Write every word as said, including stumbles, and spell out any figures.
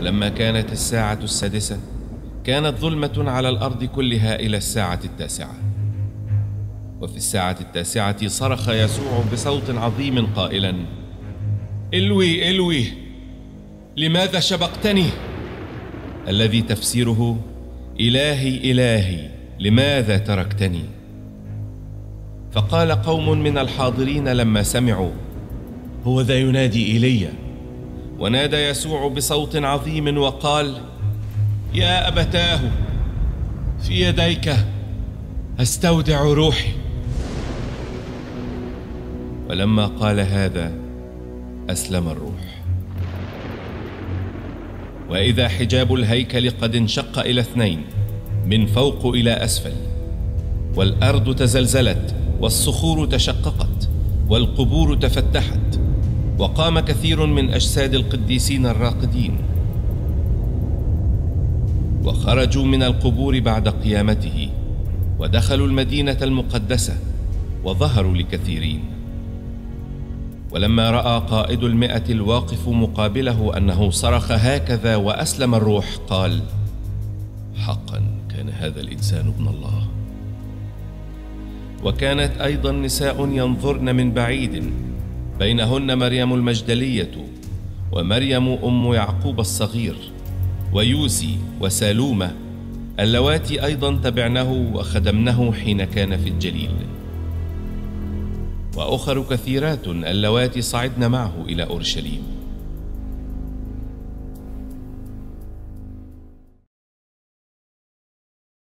ولما كانت الساعة السادسة كانت ظلمة على الأرض كلها إلى الساعة التاسعة. وفي الساعة التاسعة صرخ يسوع بصوت عظيم قائلا: إلوي إلوي لماذا شبقتني؟ الذي تفسيره: إلهي إلهي لماذا تركتني؟ فقال قوم من الحاضرين لما سمعوا: هو ذا ينادي إيليا. ونادى يسوع بصوت عظيم وقال: يا أبتاه في يديك أستودع روحي. ولما قال هذا أسلم الروح. وإذا حجاب الهيكل قد انشق إلى اثنين من فوق إلى أسفل، والأرض تزلزلت والصخور تشققت والقبور تفتحت، وقام كثير من أجساد القديسين الراقدين وخرجوا من القبور بعد قيامته ودخلوا المدينة المقدسة وظهروا لكثيرين. ولما رأى قائد المئة الواقف مقابله أنه صرخ هكذا وأسلم الروح، قال: حقا كان هذا الإنسان ابن الله. وكانت أيضا نساء ينظرن من بعيد، بينهن مريم المجدلية ومريم أم يعقوب الصغير ويوسي وسالومة، اللواتي أيضا تبعنه وخدمنه حين كان في الجليل. وأخر كثيرات اللواتي صعدن معه إلى أورشليم.